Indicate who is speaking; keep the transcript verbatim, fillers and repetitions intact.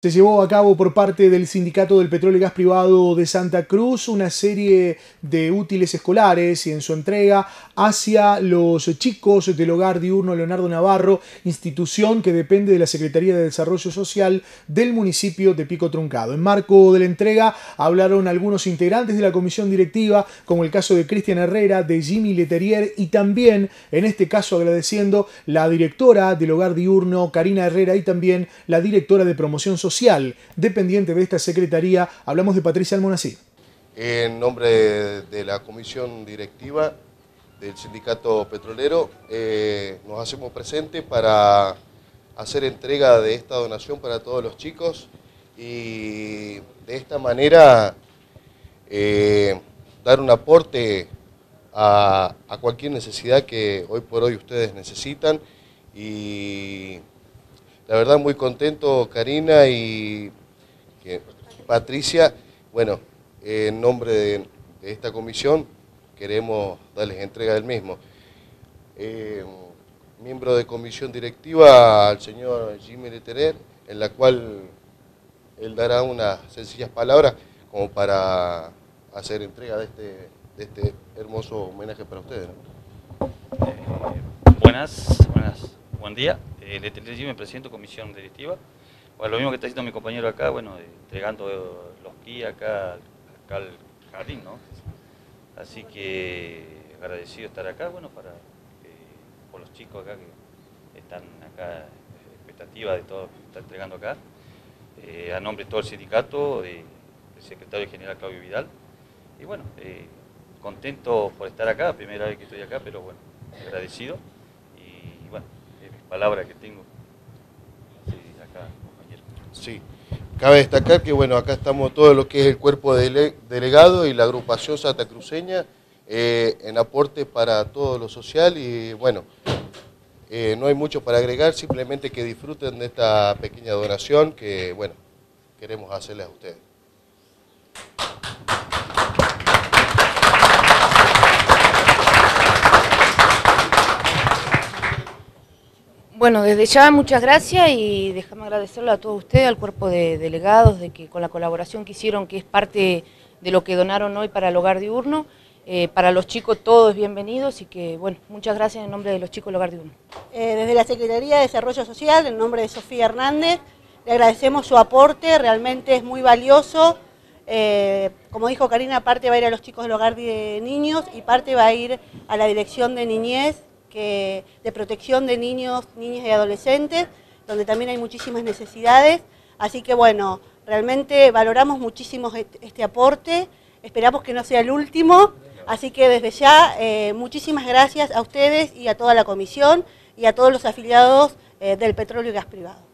Speaker 1: Se llevó a cabo por parte del Sindicato del Petróleo y Gas Privado de Santa Cruz una serie de útiles escolares y en su entrega hacia los chicos del Hogar Diurno Leonardo Navarro, institución que depende de la Secretaría de Desarrollo Social del municipio de Pico Truncado. En marco de la entrega hablaron algunos integrantes de la comisión directiva, como el caso de Cristian Herrera, de Jimmy Leterier y también, en este caso agradeciendo, la directora del Hogar Diurno, Karina Herrera, y también la directora de Promoción Social Social, dependiente de esta secretaría. Hablamos de Patricia Almonacid.
Speaker 2: En nombre de, de la comisión directiva del sindicato petrolero, eh, nos hacemos presentes para hacer entrega de esta donación para todos los chicos y de esta manera eh, dar un aporte a, a cualquier necesidad que hoy por hoy ustedes necesitan. Y la verdad muy contento, Karina y que, Patricia. Bueno, eh, en nombre de, de esta comisión queremos darles entrega del mismo. Eh, miembro de comisión directiva al señor Jimmy Leterier, en la cual él dará unas sencillas palabras como para hacer entrega de este, de este hermoso homenaje para ustedes, ¿no?
Speaker 3: Eh, buenas, buenas, buen día. Eh, Leterier Jimmy, presidente de comisión directiva. Bueno, lo mismo que está haciendo mi compañero acá, bueno, eh, entregando los guías acá, acá al jardín, ¿no? Así que agradecido estar acá, bueno, para eh, por los chicos acá que están acá, expectativa de todo lo que está entregando acá. Eh, a nombre de todo el sindicato, eh, el secretario general Claudio Vidal. Y bueno, eh, contento por estar acá, primera vez que estoy acá, pero bueno, agradecido. Y bueno, es mi palabra que tengo. Sí, acá, compañero.
Speaker 2: Sí, cabe destacar que bueno, acá estamos todo lo que es el cuerpo dele delegado y la agrupación santacruceña eh, en aporte para todo lo social y bueno, eh, no hay mucho para agregar, simplemente que disfruten de esta pequeña donación que bueno, queremos hacerles a ustedes.
Speaker 4: Bueno, desde ya muchas gracias y déjame agradecerle a todos ustedes, al cuerpo de delegados, de que con la colaboración que hicieron, que es parte de lo que donaron hoy para el Hogar Diurno. Eh, para los chicos todo es bienvenido, así que bueno, muchas gracias en nombre de los chicos del Hogar Diurno.
Speaker 5: Eh, desde la Secretaría de Desarrollo Social, en nombre de Sofía Hernández, le agradecemos su aporte, realmente es muy valioso. Eh, como dijo Karina, parte va a ir a los chicos del Hogar de Niños y parte va a ir a la Dirección de Niñez, que, de protección de niños, niñas y adolescentes, donde también hay muchísimas necesidades. Así que bueno, realmente valoramos muchísimo este aporte, esperamos que no sea el último, así que desde ya eh, muchísimas gracias a ustedes y a toda la comisión y a todos los afiliados eh, del Petróleo y Gas Privado.